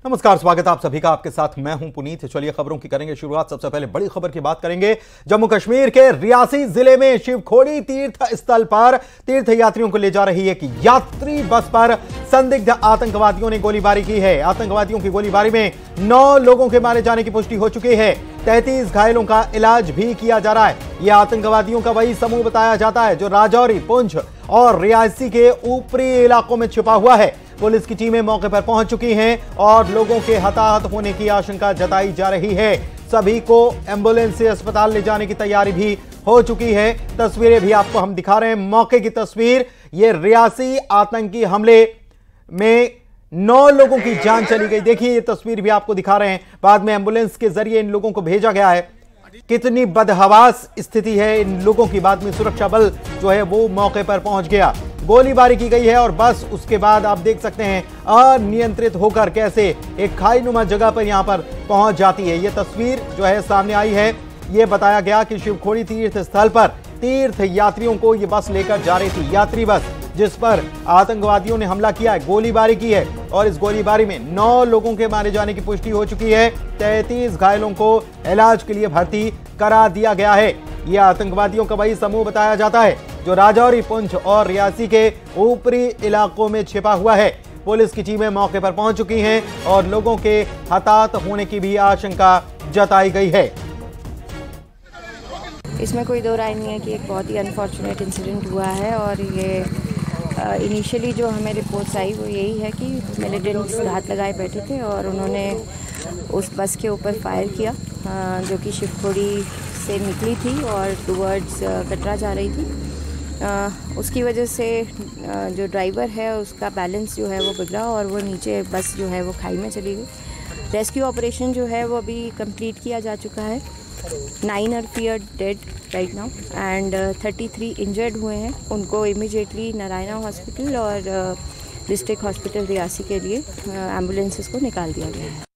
नमस्कार, स्वागत है आप सभी का। आपके साथ मैं हूं पुनीत। चलिए खबरों की करेंगे शुरुआत। सबसे पहले बड़ी खबर की बात करेंगे। जम्मू कश्मीर के रियासी जिले में शिवखोड़ी तीर्थ स्थल पर तीर्थ यात्रियों को ले जा रही एक यात्री बस पर संदिग्ध आतंकवादियों ने गोलीबारी की है। आतंकवादियों की गोलीबारी में 9 लोगों के मारे जाने की पुष्टि हो चुकी है। 33 घायलों का इलाज भी किया जा रहा है। यह आतंकवादियों का वही समूह बताया जाता है जो राजौरी, पुंछ और रियासी के ऊपरी इलाकों में छिपा हुआ है। पुलिस की टीमें मौके पर पहुंच चुकी हैं और लोगों के हताहत होने की आशंका जताई जा रही है। सभी को एम्बुलेंस से अस्पताल ले जाने की तैयारी भी हो चुकी है। तस्वीरें भी आपको हम दिखा रहे हैं, मौके की तस्वीर। ये रियासी आतंकी हमले में 9 लोगों की जान चली गई। देखिए, ये तस्वीर भी आपको दिखा रहे हैं। बाद में एम्बुलेंस के जरिए इन लोगों को भेजा गया है। कितनी बदहवास स्थिति है इन लोगों की। बाद में सुरक्षा बल जो है वो मौके पर पहुंच गया। गोलीबारी की गई है और बस उसके बाद आप देख सकते हैं अनियंत्रित होकर कैसे एक खाईनुमा जगह पर यहां पर पहुंच जाती है। यह तस्वीर जो है सामने आई है। यह बताया गया कि शिवखोड़ी तीर्थ स्थल पर तीर्थ यात्रियों को यह बस लेकर जा रही थी, यात्री बस, जिस पर आतंकवादियों ने हमला किया है, गोलीबारी की है। और इस गोलीबारी में 9 लोगों के मारे जाने की पुष्टि हो चुकी है। 33 घायलों को इलाज के लिए भर्ती करा दिया गया है। यह आतंकवादियों का वही समूह बताया जाता है जो राजौरी, पुंछ और रियासी के ऊपरी इलाकों में छिपा हुआ है। पुलिस की टीमें मौके पर पहुंच चुकी हैं और लोगों के हताहत होने की भी आशंका जताई गई है। इसमें कोई दो राय नहीं है कि एक बहुत ही अनफॉर्चुनेट इंसिडेंट हुआ है। और ये इनिशियली जो हमें रिपोर्ट्स आई वो यही है कि मिलिटेंट्स घात लगाए बैठे थे और उन्होंने उस बस के ऊपर फायर किया जो कि शिवखोड़ी से निकली थी और टुवर्ड्स कटरा जा रही थी। उसकी वजह से जो ड्राइवर है उसका बैलेंस जो है वो बिगड़ा और वो नीचे बस जो है वो खाई में चली गई। रेस्क्यू ऑपरेशन जो है वो अभी कंप्लीट किया जा चुका है। 9 are feared dead right now and 33 injured हुए हैं। उनको इमीडिएटली नारायणा हॉस्पिटल और डिस्ट्रिक्ट हॉस्पिटल रियासी के लिए एम्बुलेंसेस को निकाल दिया गया है।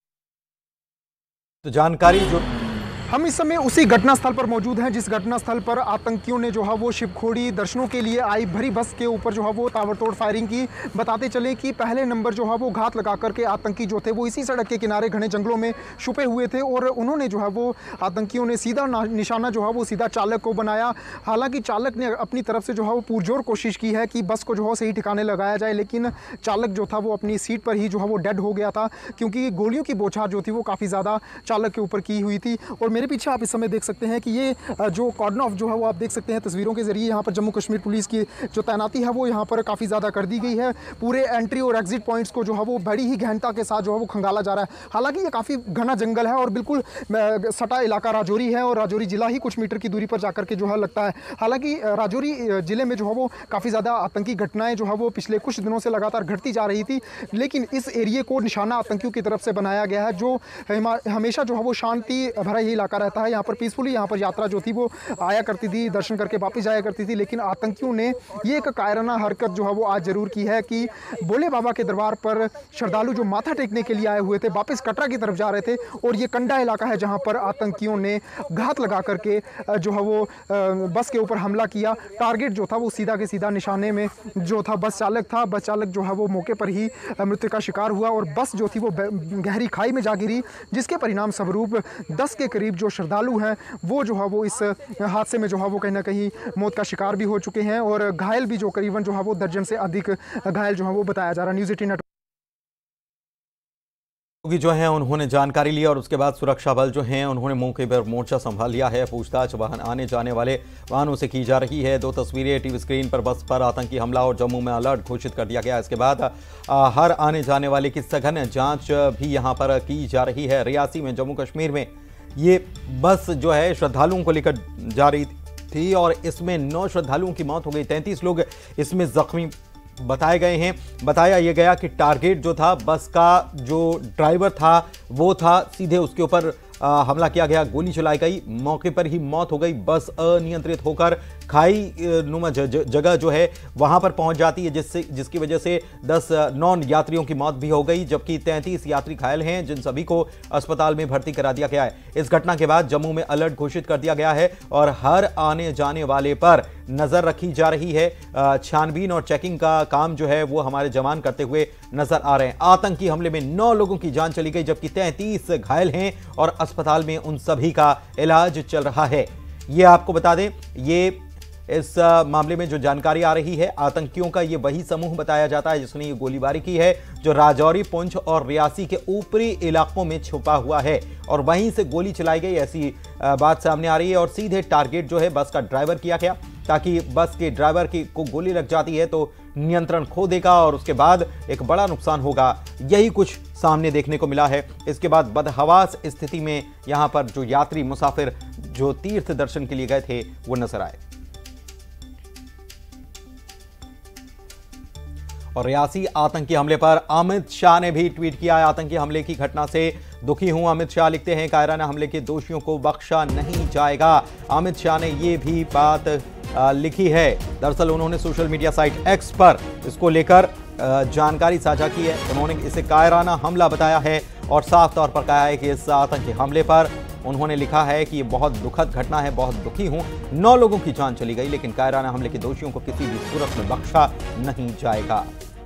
तो जानकारी जो हम इस समय उसी घटना स्थल पर मौजूद हैं जिस घटना स्थल पर आतंकियों ने जो है वो शिवखोड़ी दर्शनों के लिए आई भरी बस के ऊपर जो है वो ताबड़तोड़ फायरिंग की। बताते चले कि पहले नंबर जो है वो घात लगा करके आतंकी जो थे वो इसी सड़क के किनारे घने जंगलों में छुपे हुए थे और उन्होंने जो है वो आतंकियों ने सीधा निशाना जो है वो सीधा चालक को बनाया। हालांकि चालक ने अपनी तरफ से जो है वो पुरजोर कोशिश की है कि बस को जो है सही ठिकाने लगाया जाए, लेकिन चालक जो था वो अपनी सीट पर ही जो है वो डेड हो गया था क्योंकि गोलियों की बौछार जो थी वो काफ़ी ज़्यादा चालक के ऊपर की हुई थी। और मेरे पीछे आप इस समय देख सकते हैं कि ये जो कॉर्डन ऑफ जो है वो आप देख सकते हैं तस्वीरों के जरिए। यहाँ पर जम्मू कश्मीर पुलिस की जो तैनाती है वो यहाँ पर काफ़ी ज़्यादा कर दी गई है। पूरे एंट्री और एग्जिट पॉइंट्स को जो है वो बड़ी ही गहनता के साथ जो है वो खंगाला जा रहा है। हालांकि ये काफ़ी घना जंगल है और बिल्कुल सटा इलाका राजौरी है और राजौरी जिला ही कुछ मीटर की दूरी पर जाकर के जो है लगता है। हालांकि राजौरी जिले में जो है वो काफ़ी ज़्यादा आतंकी घटनाएं जो है वो पिछले कुछ दिनों से लगातार घटती जा रही थी, लेकिन इस एरिए को निशाना आतंकियों की तरफ से बनाया गया है जो हमेशा जो है वो शांति भरा ही इलाका रहता है। यहाँ पर पीसफुली यहाँ पर यात्रा जो थी वो आया करती थी, दर्शन करके वापस जाया करती थी। लेकिन आतंकियों ने ये एक कायराना हरकत जो है वो आज जरूर की है कि भोले बाबा के दरबार पर श्रद्धालु जो माथा टेकने के लिए आए हुए थे वापस कटरा की तरफ जा रहे थे और ये कंडा इलाका है जहाँ पर आतंकियों ने घात लगा करके जो है वो बस के ऊपर हमला किया। टारगेट जो था वो सीधा के सीधा निशाने में जो था बस चालक था। बस चालक जो है वो मौके पर ही मृत्यु का शिकार हुआ और बस जो थी वो गहरी खाई में जा गिरी, जिसके परिणाम स्वरूप 10 के करीब जो श्रद्धालु हैं वो जो है वो इस हादसे में जो है वो कहीं ना कहीं मौत का शिकार भी हो चुके हैं और घायल भी जो करीबन जो है वो दर्जन से अधिक घायल जो है वो बताया जा रहा है। न्यूज़ 18 जो है उन्होंने जानकारी ली और उसके बाद सुरक्षा बल जो हैं उन्होंने मौके पर मोर्चा संभाल लिया है। पूछताछ वाहन आने जाने वाले वाहनों से की जा रही है। 2 तस्वीरें टीवी स्क्रीन पर बस पर आतंकी हमला और जम्मू में अलर्ट घोषित कर दिया गया। इसके बाद हर आने जाने वाले की सघन जांच भी यहां पर की जा रही है। रियासी में, जम्मू कश्मीर में ये बस जो है श्रद्धालुओं को लेकर जा रही थी और इसमें 9 श्रद्धालुओं की मौत हो गई। 33 लोग इसमें जख्मी बताए गए हैं। बताया यह गया कि टारगेट जो था बस का जो ड्राइवर था वो था, सीधे उसके ऊपर हमला किया गया, गोली चलाई गई, मौके पर ही मौत हो गई। बस अनियंत्रित होकर खाई नुमा जगह जो है वहां पर पहुंच जाती है जिसकी वजह से 9 यात्रियों की मौत भी हो गई, जबकि 33 यात्री घायल हैं जिन सभी को अस्पताल में भर्ती करा दिया गया है। इस घटना के बाद जम्मू में अलर्ट घोषित कर दिया गया है और हर आने जाने वाले पर नजर रखी जा रही है। छानबीन और चेकिंग का काम जो है वो हमारे जवान करते हुए नजर आ रहे हैं। आतंकी हमले में 9 लोगों की जान चली गई, जबकि 33 घायल हैं और अस्पताल में उन सभी का इलाज चल रहा है। ये आपको बता दें, ये इस मामले में जो जानकारी आ रही है, आतंकियों का ये वही समूह बताया जाता है जिसने ये गोलीबारी की है, जो राजौरी, पुंछ और रियासी के ऊपरी इलाकों में छुपा हुआ है और वहीं से गोली चलाई गई, ऐसी बात सामने आ रही है। और सीधे टारगेट जो है बस का ड्राइवर किया गया, ताकि बस के ड्राइवर को गोली लग जाती है तो नियंत्रण खो देगा और उसके बाद एक बड़ा नुकसान होगा। यही कुछ सामने देखने को मिला है। इसके बाद बदहवास स्थिति में यहां पर जो यात्री मुसाफिर जो तीर्थ दर्शन के लिए गए थे वो नजर आए। और रियासी आतंकी हमले पर अमित शाह ने भी ट्वीट किया है। आतंकी हमले की घटना से दुखी हूं, अमित शाह लिखते हैं। कायराना हमले के दोषियों को बख्शा नहीं जाएगा। अमित शाह ने यह भी बात लिखी है। दरअसल उन्होंने सोशल मीडिया साइट एक्स पर इसको लेकर जानकारी साझा की है। उन्होंने इसे कायराना हमला बताया है और साफ तौर पर कहा है कि इस आतंकी हमले पर उन्होंने लिखा है कि ये बहुत दुखद घटना है, बहुत दुखी हूं। 9 लोगों की जान चली गई, लेकिन कायराना हमले के दोषियों को किसी भी सूरत में बख्शा नहीं जाएगा।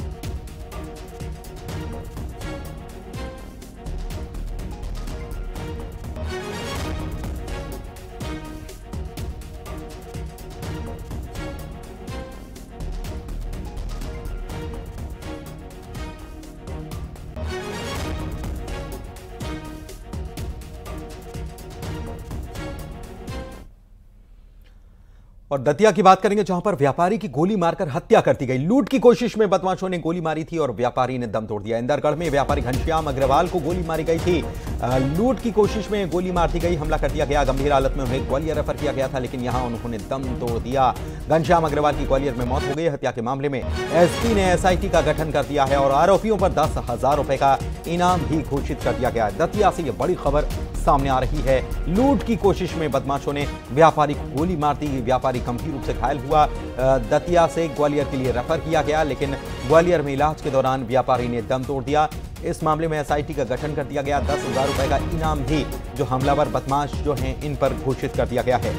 और दतिया की बात करेंगे, जहां पर व्यापारी की गोली मारकर हत्या कर दी गई। लूट की कोशिश में बदमाशों ने गोली मारी थी और व्यापारी ने दम तोड़ दिया। इंदरगढ़ में व्यापारी घनश्याम अग्रवाल को गोली मारी गई थी। लूट की कोशिश में गोली मार दी गई, हमला कर दिया गया। गंभीर हालत में उन्हें ग्वालियर रेफर किया गया था, लेकिन यहां उन्होंने दम तोड़ दिया। घनश्याम अग्रवाल की ग्वालियर में मौत हो गई। हत्या के मामले में एसपी ने एसआईटी का गठन कर दिया है और आरोपियों पर 10,000 रुपए का इनाम भी घोषित कर दिया गया है। दतिया से यह बड़ी खबर सामने आ रही है। लूट की कोशिश में बदमाशों ने व्यापारी को गोली मार दी। व्यापारी गंभीर रूप से घायल हुआ। दतिया से ग्वालियर के लिए रेफर किया गया, लेकिन ग्वालियर में इलाज के दौरान व्यापारी ने दम तोड़ दिया। इस मामले में एसआईटी का गठन कर दिया गया। 10,000 रुपए का इनाम भी जो हमलावर बदमाश जो हैं इन पर घोषित कर दिया गया है।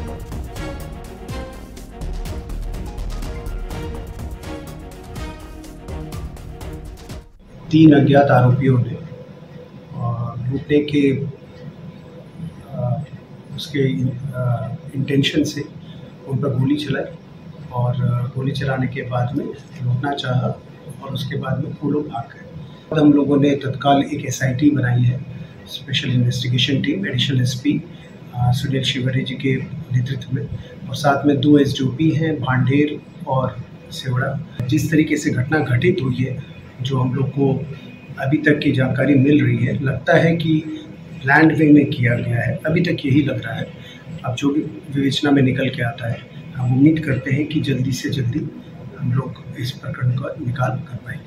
तीन अज्ञात आरोपियों ने लूटने के उसके इंटेंशन से उन पर गोली चलाई और गोली चलाने के बाद में लूटना चाहा और उसके बाद में वो लोग भाग गए। हम लोगों ने तत्काल एक एसआईटी बनाई है, special investigation team, additional SP Sunil Shivre ji के नेतृत्व में, और साथ में 2 एसडीओपी हैं, भांडेर और सेवड़ा। जिस तरीके से घटना घटित हुई है, जो हम लोग को अभी तक की जानकारी मिल रही है, लगता है कि प्लान्ड वे में किया गया है। अभी तक यही लग रहा है। अब जो भी विवेचना में निकल के आता है, हम उम्मीद करते हैं कि जल्दी से जल्दी हम लोग इस प्रकरण का निकाल कर पाएंगे।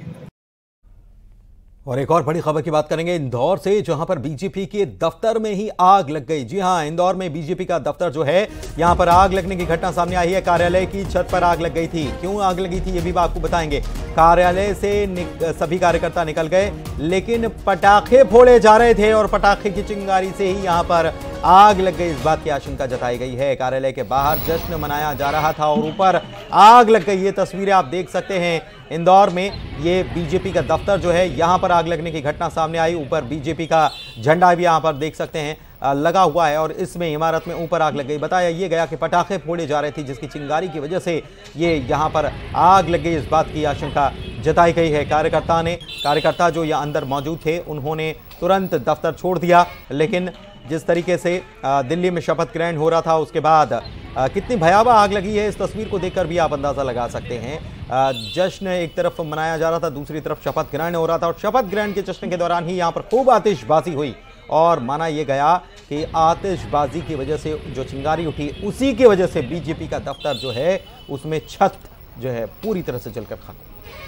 और एक और बड़ी खबर की बात करेंगे इंदौर से, जहां पर बीजेपी के दफ्तर में ही आग लग गई। जी हां, इंदौर में बीजेपी का दफ्तर जो है, यहां पर आग लगने की घटना सामने आई है। कार्यालय की छत पर आग लग गई थी। क्यों आग लगी थी ये भी आपको बताएंगे। कार्यालय से सभी कार्यकर्ता निकल गए, लेकिन पटाखे फोड़े जा रहे थे और पटाखे की चिंगारी से ही यहां पर आग लग गई। इस बात की आशंका जताई गई है। कार्यालय के बाहर जश्न मनाया जा रहा था और ऊपर आग लग गई। ये तस्वीरें आप देख सकते हैं इंदौर में। ये बीजेपी का दफ्तर जो है, यहां पर आग लगने की घटना सामने आई। ऊपर बीजेपी का झंडा भी यहां पर देख सकते हैं लगा हुआ है और इसमें इमारत में ऊपर आग लग गई। बताया ये गया कि पटाखे फोड़े जा रहे थे, जिसकी चिंगारी की वजह से ये यहां पर आग लग गई। इस बात की आशंका जताई गई है। कार्यकर्ता जो यहाँ अंदर मौजूद थे, उन्होंने तुरंत दफ्तर छोड़ दिया, लेकिन जिस तरीके से दिल्ली में शपथ ग्रहण हो रहा था, उसके बाद कितनी भयावह आग लगी है, इस तस्वीर को देखकर भी आप अंदाजा लगा सकते हैं। जश्न एक तरफ मनाया जा रहा था, दूसरी तरफ शपथ ग्रहण हो रहा था और शपथ ग्रहण के जश्न के दौरान ही यहाँ पर खूब आतिशबाजी हुई और माना यह गया कि आतिशबाजी की वजह से जो चिंगारी उठी, उसी की वजह से बीजेपी का दफ्तर जो है उसमें छत जो है पूरी तरह से जलकर खाक।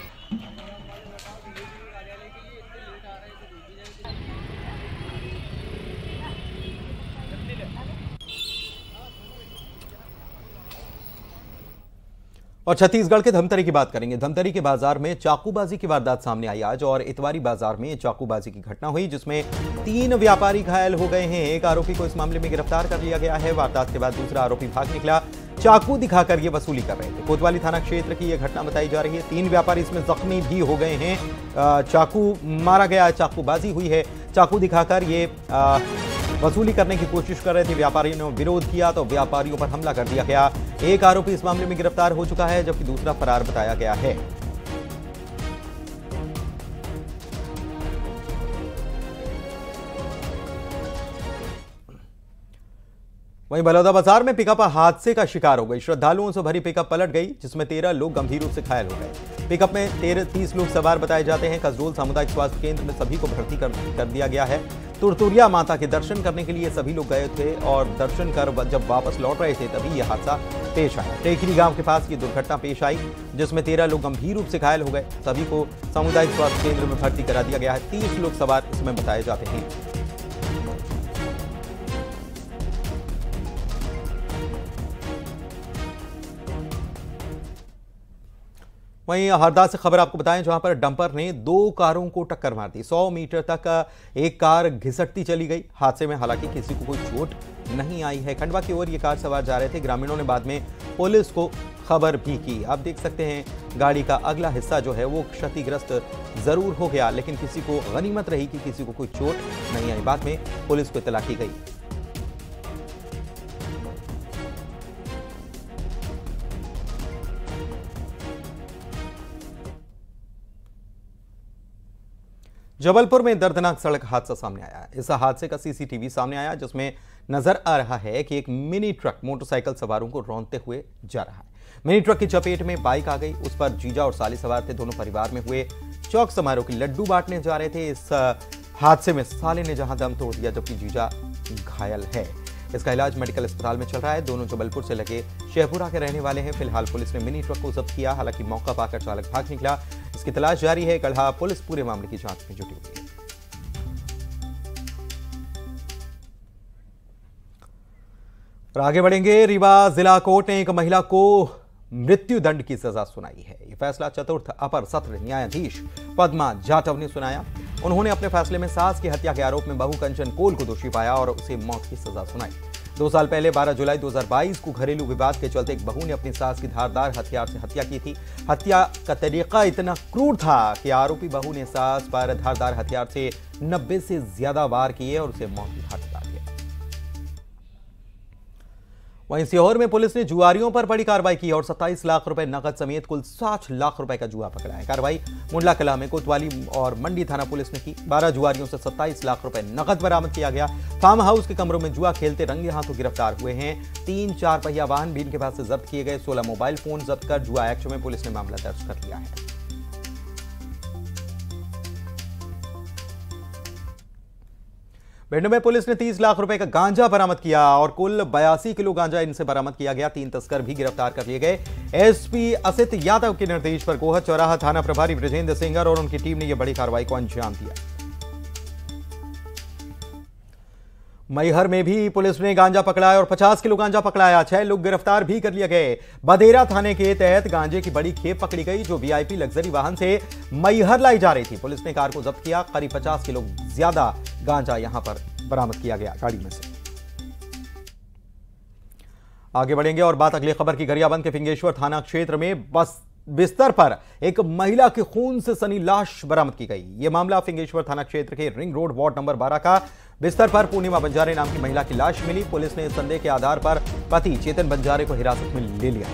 और छत्तीसगढ़ के धमतरी की बात करेंगे। धमतरी के बाजार में चाकूबाजी की वारदात सामने आई आज और इतवारी बाजार में चाकूबाजी की घटना हुई, जिसमें 3 व्यापारी घायल हो गए हैं। एक आरोपी को इस मामले में गिरफ्तार कर लिया गया है। वारदात के बाद दूसरा आरोपी भाग निकला। चाकू दिखाकर ये वसूली कर रहे थे। कोतवाली थाना क्षेत्र की यह घटना बताई जा रही है। 3 व्यापारी इसमें जख्मी भी हो गए हैं। चाकू मारा गया, चाकूबाजी हुई है। चाकू दिखाकर ये वसूली करने की कोशिश कर रहे थे। व्यापारियों ने विरोध किया तो व्यापारियों पर हमला कर दिया गया। एक आरोपी इस मामले में गिरफ्तार हो चुका है, जबकि दूसरा फरार बताया गया है। वहीं बलौदाबाजार में पिकअप हादसे का शिकार हो गई। श्रद्धालुओं से भरी पिकअप पलट गई, जिसमें 13 लोग गंभीर रूप से घायल हो गए। पिकअप में 30 लोग सवार बताए जाते हैं। कसडोल सामुदायिक स्वास्थ्य केंद्र में सभी को भर्ती कर दिया गया है। तुरतुरिया माता के दर्शन करने के लिए सभी लोग गए थे और दर्शन कर जब वापस लौट रहे थे तभी यह हादसा पेश आया। टेकरी गांव के पास ये दुर्घटना पेश आई, जिसमें 13 लोग गंभीर रूप से घायल हो गए। सभी को सामुदायिक स्वास्थ्य केंद्र में भर्ती करा दिया गया है। 30 लोग सवार इसमें बताए जाते हैं। वहीं हरदा से खबर आपको बताएं, जहां पर डंपर ने 2 कारों को टक्कर मार दी। 100 मीटर तक एक कार घिसटती चली गई। हादसे में हालांकि किसी को कोई चोट नहीं आई है। खंडवा की ओर ये कार सवार जा रहे थे। ग्रामीणों ने बाद में पुलिस को खबर भी की। आप देख सकते हैं गाड़ी का अगला हिस्सा जो है वो क्षतिग्रस्त जरूर हो गया, लेकिन किसी को गनीमत रही कि किसी को कोई चोट नहीं आई। बाद में पुलिस को इत्तला की गई। जबलपुर में दर्दनाक सड़क हादसा सामने आया है। इस हादसे का सीसीटीवी सामने आया, जिसमें नजर आ रहा है कि एक मिनी ट्रक मोटरसाइकिल सवारों को रौंदते हुए जा रहा है। मिनी ट्रक की चपेट में बाइक आ गई। उस पर जीजा और साली सवार थे। दोनों परिवार में हुए चौक समारोह के लड्डू बांटने जा रहे थे। इस हादसे में साले ने जहां दम तोड़ दिया, जबकि जीजा घायल है। इसका इलाज मेडिकल अस्पताल में चल रहा है। दोनों जबलपुर से लगे शेखपुरा के रहने वाले हैं। फिलहाल पुलिस ने मिनी ट्रक को जब्त किया। हालांकि मौका पाकर चालक भाग निकला। इसकी तलाश जारी है। गढ़ा पुलिस पूरे मामले की जांच में जुटी हुई है। और आगे बढ़ेंगे। रीवा जिला कोर्ट ने एक महिला को मृत्यु दंड की सजा सुनाई है। यह फैसला चतुर्थ अपर सत्र न्यायाधीश पद्मा जाटव ने सुनाया। उन्होंने अपने फैसले में सास की हत्या के आरोप में बहू कंचन कोल को दोषी पाया और उसे मौत की सजा सुनाई। 2 साल पहले 12 जुलाई 2022 को घरेलू विवाद के चलते एक बहू ने अपनी सास की धारदार हथियार से हत्या की थी। हत्या का तरीका इतना क्रूर था कि आरोपी बहू ने सास पर धारदार हथियार से 90 से ज्यादा वार किए और उसे मौत की घाट उतार दिया। वहीं सीहोर में पुलिस ने जुआरियों पर बड़ी कार्रवाई की और 27 लाख रुपए नकद समेत कुल 60 लाख रुपए का जुआ पकड़ा है। कार्रवाई मुंडला कला में कोतवाली और मंडी थाना पुलिस ने की। 12 जुआरियों से 27 लाख रुपए नकद बरामद किया गया। फार्म हाउस के कमरों में जुआ खेलते रंगे हाथों गिरफ्तार हुए हैं। 3 4 पहिया वाहन भी इनके पास से जब्त किए गए। 16 मोबाइल फोन जब्त कर जुआ एक्ट में पुलिस ने मामला दर्ज कर लिया है। भिंड में पुलिस ने 30 लाख रुपए का गांजा बरामद किया और कुल 82 किलो गांजा इनसे बरामद किया गया। 3 तस्कर भी गिरफ्तार कर लिए गए। एसपी असित यादव के निर्देश पर गोहद चौराहा थाना प्रभारी ब्रजेंद्र सिंगर और उनकी टीम ने यह बड़ी कार्रवाई को अंजाम दिया। मैहर में भी पुलिस ने गांजा पकड़ा और 50 किलो गांजा पकड़ाया। 6 लोग गिरफ्तार भी कर लिए गए। बदेरा थाने के तहत गांजे की बड़ी खेप पकड़ी गई, जो वीआईपी लग्जरी वाहन से मैहर लाई जा रही थी। पुलिस ने कार को जब्त किया। करीब 50 किलो ज्यादा गांजा यहां पर बरामद किया गया गाड़ी में से। आगे बढ़ेंगे और बात अगली खबर की। गरियाबंद के फिंगेश्वर थाना क्षेत्र में बस बिस्तर पर एक महिला के खून से सनी लाश बरामद की गई। यह मामला फिंगेश्वर थाना क्षेत्र के रिंग रोड वार्ड नंबर 12 का। बिस्तर पर पूर्णिमा बंजारे नाम की महिला की लाश मिली। पुलिस ने संदेह के आधार पर पति चेतन बंजारे को हिरासत में ले लिया।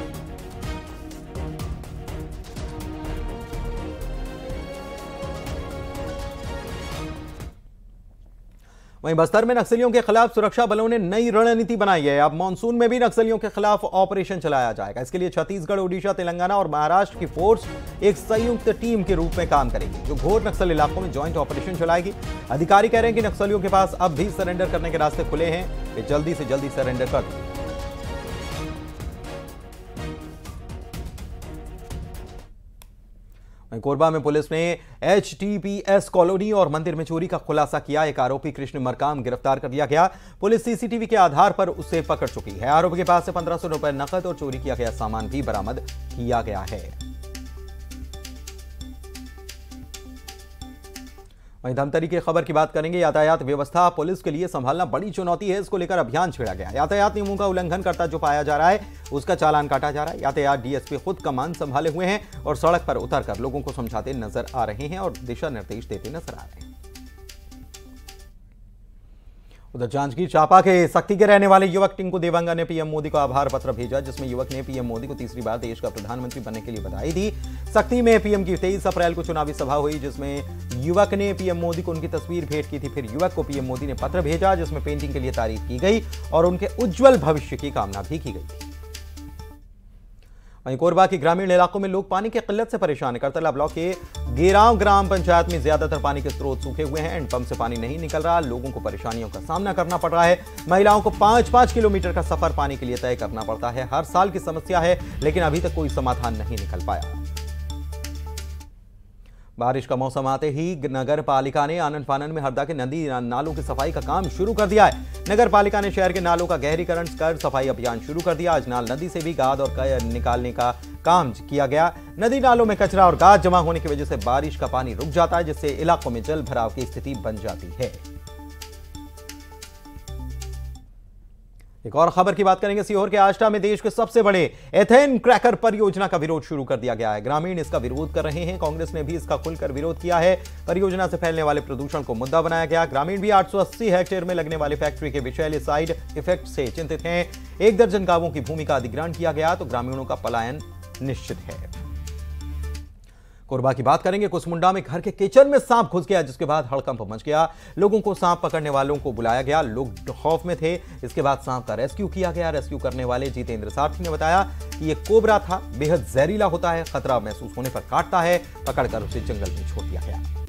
वहीं बस्तर में नक्सलियों के खिलाफ सुरक्षा बलों ने नई रणनीति बनाई है। अब मानसून में भी नक्सलियों के खिलाफ ऑपरेशन चलाया जाएगा। इसके लिए छत्तीसगढ़, ओडिशा, तेलंगाना और महाराष्ट्र की फोर्स एक संयुक्त टीम के रूप में काम करेगी, जो घोर नक्सल इलाकों में ज्वाइंट ऑपरेशन चलाएगी। अधिकारी कह रहे हैं कि नक्सलियों के पास अब भी सरेंडर करने के रास्ते खुले हैं। वे जल्दी से जल्दी सरेंडर कर दें। कोरबा में पुलिस ने HTPS कॉलोनी और मंदिर में चोरी का खुलासा किया। एक आरोपी कृष्ण मरकाम गिरफ्तार कर लिया गया। पुलिस सीसीटीवी के आधार पर उसे पकड़ चुकी है। आरोपी के पास से 1500 रुपए नकद और चोरी किया गया सामान भी बरामद किया गया है। वहीं धमतरी की खबर की बात करेंगे। यातायात व्यवस्था पुलिस के लिए संभालना बड़ी चुनौती है। इसको लेकर अभियान छेड़ा गया। यातायात नियमों का उल्लंघन करता जो पाया जा रहा है उसका चालान काटा जा रहा है। यातायात डीएसपी खुद कमान संभाले हुए हैं और सड़क पर उतरकर लोगों को समझाते नजर आ रहे हैं और दिशा निर्देश देते नजर आ रहे हैं। उधर जांजगीर चांपा के सक्ती के रहने वाले युवक टिंकू देवांगा ने पीएम मोदी को आभार पत्र भेजा, जिसमें युवक ने पीएम मोदी को तीसरी बार देश का प्रधानमंत्री बनने के लिए बधाई दी। सक्ती में पीएम की 23 अप्रैल को चुनावी सभा हुई, जिसमें युवक ने पीएम मोदी को उनकी तस्वीर भेंट की थी। फिर युवक को पीएम मोदी ने पत्र भेजा जिसमें पेंटिंग के लिए तारीफ की गई और उनके उज्जवल भविष्य की कामना भी की गई थी। वहीं कोरबा के ग्रामीण इलाकों में लोग पानी की किल्लत से परेशान है। करतला ब्लॉक के गेरांव ग्राम पंचायत में ज्यादातर पानी के स्रोत सूखे हुए हैं। हैंडपंप से पानी नहीं निकल रहा। लोगों को परेशानियों का सामना करना पड़ रहा है। महिलाओं को 5-5 किलोमीटर का सफर पानी के लिए तय करना पड़ता है। हर साल की समस्या है, लेकिन अभी तक कोई समाधान नहीं निकल पाया। बारिश का मौसम आते ही नगर पालिका ने आनन फानन में हरदा के नदी नालों की सफाई का काम शुरू कर दिया है। नगर पालिका ने शहर के नालों का गहरीकरण कर सफाई अभियान शुरू कर दिया। अजनाल नदी से भी गाद और निकालने का काम किया गया। नदी नालों में कचरा और गाद जमा होने की वजह से बारिश का पानी रुक जाता है, जिससे इलाकों में जल भराव की स्थिति बन जाती है। एक और खबर की बात करेंगे। सीहोर के आष्टा में देश के सबसे बड़े एथेन क्रैकर परियोजना का विरोध शुरू कर दिया गया है। ग्रामीण इसका विरोध कर रहे हैं। कांग्रेस ने भी इसका खुलकर विरोध किया है। परियोजना से फैलने वाले प्रदूषण को मुद्दा बनाया गया। ग्रामीण भी 880 हेक्टेयर में लगने वाले फैक्ट्री के विषैले साइड इफेक्ट से चिंतित हैं। 1 दर्जन गांवों की भूमि का अधिग्रहण किया गया तो ग्रामीणों का पलायन निश्चित है। कोरबा की बात करेंगे। कुसमुंडा में घर के किचन में सांप घुस गया, जिसके बाद हड़कंप मच गया। लोगों को सांप पकड़ने वालों को बुलाया गया। लोग खौफ में थे। इसके बाद सांप का रेस्क्यू किया गया। रेस्क्यू करने वाले जितेंद्र सारथी ने बताया कि यह कोबरा था, बेहद जहरीला होता है, खतरा महसूस होने पर काटता है। पकड़कर उसे जंगल में छोड़ दिया गया।